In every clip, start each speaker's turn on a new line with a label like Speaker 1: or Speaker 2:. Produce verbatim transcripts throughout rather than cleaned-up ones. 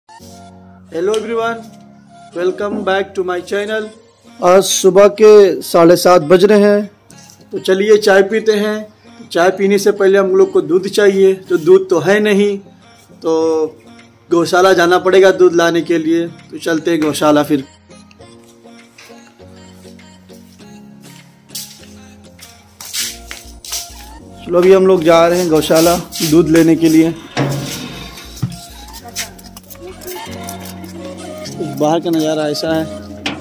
Speaker 1: Hello everyone, welcome back to my channel. आज सुबह के साढ़े सात बज रहे हैं, तो चलिए चाय पीते हैं। तो चाय पीने से पहले हम लोग को दूध चाहिए, तो दूध तो है नहीं, तो गौशाला जाना पड़ेगा दूध लाने के लिए। तो चलते हैं गौशाला फिर। चलो अभी हम लोग जा रहे हैं गौशाला दूध लेने के लिए। बाहर का नज़ारा ऐसा है,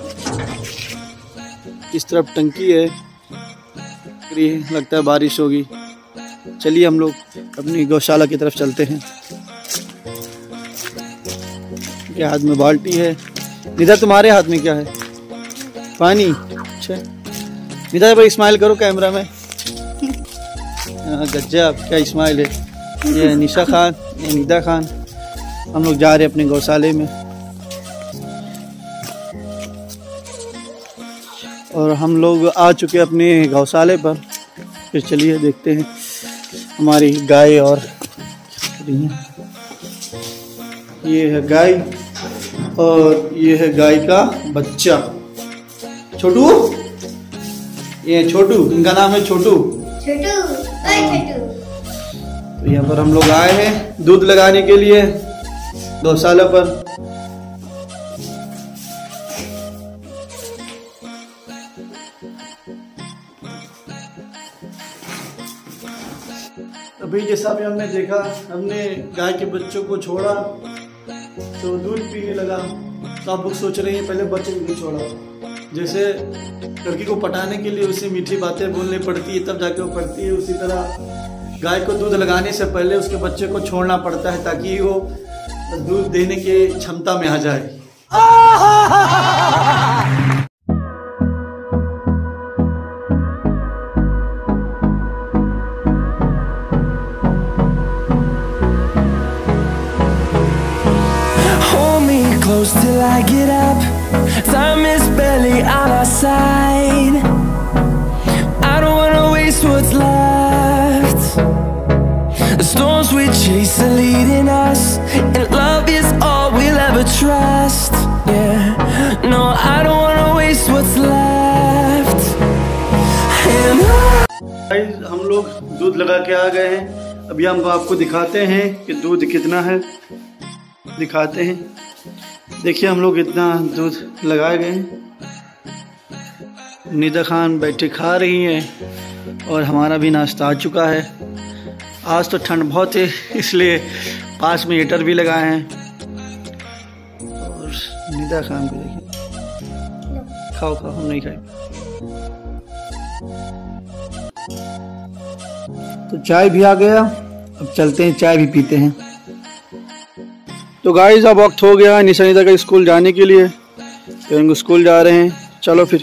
Speaker 1: इस तरफ टंकी है, लगता है बारिश होगी। चलिए हम लोग अपनी गौशाला की तरफ चलते हैं। के हाथ में बाल्टी है। निदा तुम्हारे हाथ में क्या है? पानी। अच्छा निदा भाई स्माइल करो कैमरा में। गज्जब क्या स्माइल है। ये निशा खान, ये निदा खान। हम लोग जा रहे हैं अपने गौशाले में और हम लोग आ चुके हैं अपने गौशाले पर। फिर चलिए देखते हैं हमारी गाय। और ये है गाय और ये है गाय का बच्चा छोटू। ये छोटू, इनका नाम है छोटू।
Speaker 2: छोटू छोटू।
Speaker 1: तो यहाँ पर हम लोग आए हैं दूध लगाने के लिए गौशाला पर। अभी जैसा भी हमने देखा, हमने गाय के बच्चों को छोड़ा तो दूध पीने लगा। तो आप लोग सोच रहे हैं पहले बच्चे को क्यों छोड़ा। जैसे लड़की को पटाने के लिए उसे मीठी बातें बोलनी पड़ती है तब जाके वो पड़ती है, उसी तरह गाय को दूध लगाने से पहले उसके बच्चे को छोड़ना पड़ता है ताकि वो दूध देने के क्षमता में आ जाए।
Speaker 3: Close till I get up, time is barely on our side. I don't wanna waste what's left. The storms we chase are leading us, and love is all we'll ever trust. Yeah, no, I don't wanna waste what's left. And
Speaker 1: I... हम लोग दूध लगा के आ गए हैं। अभी हम आपको दिखाते हैं कि दूध कितना है। दिखाते हैं, देखिए हम लोग इतना दूध लगाए गए हैं। निदा खान बैठे खा रही है और हमारा भी नाश्ता आ चुका है। आज तो ठंड बहुत है इसलिए पास में हीटर भी लगाए हैं। और निदा खान भी देखिए, खाओ खाओ, हम नहीं खाए। तो चाय भी आ गया, अब चलते हैं चाय भी पीते हैं। तो गाइस अब वक्त हो गया निशा निदा का स्कूल जाने के लिए, तो स्कूल जा रहे हैं। चलो फिर।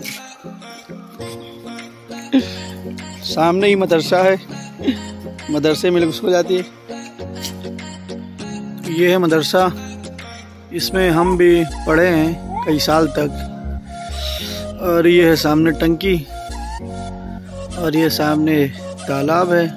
Speaker 1: सामने ही मदरसा है, मदरसे में लोग स्कूल जाती है। तो ये है मदरसा, इसमें हम भी पढ़े हैं कई साल तक। और ये है सामने टंकी और ये सामने तालाब है।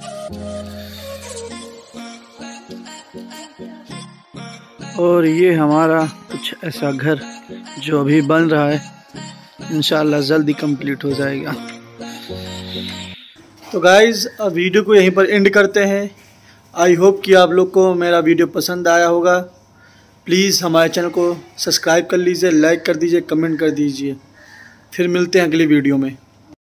Speaker 1: और ये हमारा कुछ ऐसा घर जो अभी बन रहा है, इंशाल्लाह जल्दी कंप्लीट हो जाएगा। तो गाइज़ अब वीडियो को यहीं पर एंड करते हैं। आई होप कि आप लोग को मेरा वीडियो पसंद आया होगा। प्लीज़ हमारे चैनल को सब्सक्राइब कर लीजिए, लाइक कर दीजिए, कमेंट कर दीजिए। फिर मिलते हैं अगली वीडियो में।